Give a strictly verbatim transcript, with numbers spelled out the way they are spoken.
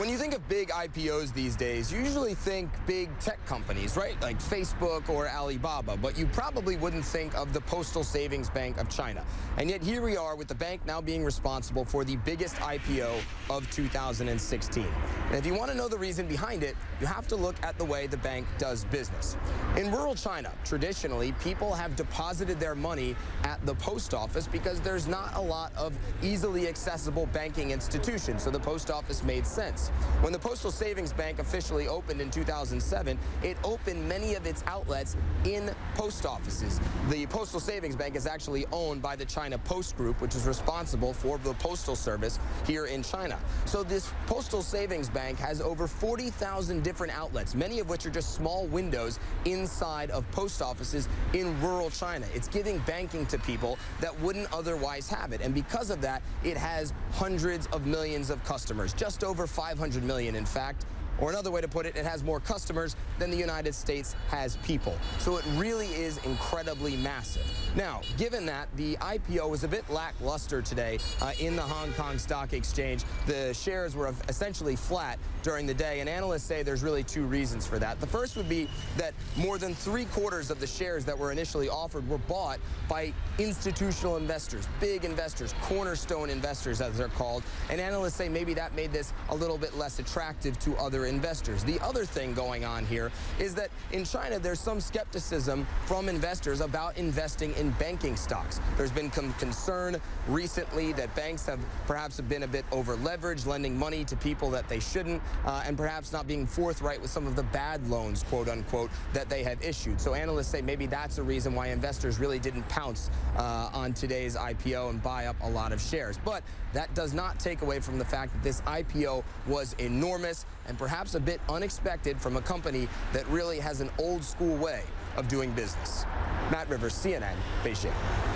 When you think of big I P Os these days, you usually think big tech companies, right? Like Facebook or Alibaba, but you probably wouldn't think of the Postal Savings Bank of China. And yet here we are with the bank now being responsible for the biggest I P O of two thousand sixteen. And if you want to know the reason behind it, you have to look at the way the bank does business. In rural China, traditionally, people have deposited their money at the post office because there's not a lot of easily accessible banking institutions, so the post office made sense. When the Postal Savings Bank officially opened in two thousand seven, it opened many of its outlets in post offices. The Postal Savings Bank is actually owned by the China Post Group, which is responsible for the postal service here in China. So this Postal Savings Bank has over forty thousand different outlets, many of which are just small windows inside of post offices in rural China. It's giving banking to people that wouldn't otherwise have it. And because of that, it has hundreds of millions of customers, just over five hundred million, in fact. Or another way to put it, it has more customers than the United States has people. So it really is incredibly massive. Now, given that, the I P O was a bit lackluster today uh, in the Hong Kong Stock Exchange. The shares were essentially flat during the day, and analysts say there's really two reasons for that. The first would be that more than three quarters of the shares that were initially offered were bought by institutional investors, big investors, cornerstone investors as they're called, and analysts say maybe that made this a little bit less attractive to other investors. The other thing going on here is that in China, there's some skepticism from investors about investing in banking stocks. There's been some concern recently that banks have perhaps been a bit over leveraged, lending money to people that they shouldn't, uh, and perhaps not being forthright with some of the bad loans, quote unquote, that they have issued. So analysts say maybe that's a reason why investors really didn't pounce uh, on today's I P O and buy up a lot of shares. But that does not take away from the fact that this I P O was enormous and perhaps a bit unexpected from a company that really has an old school way of doing business. Matt Rivers, C N N, Beijing.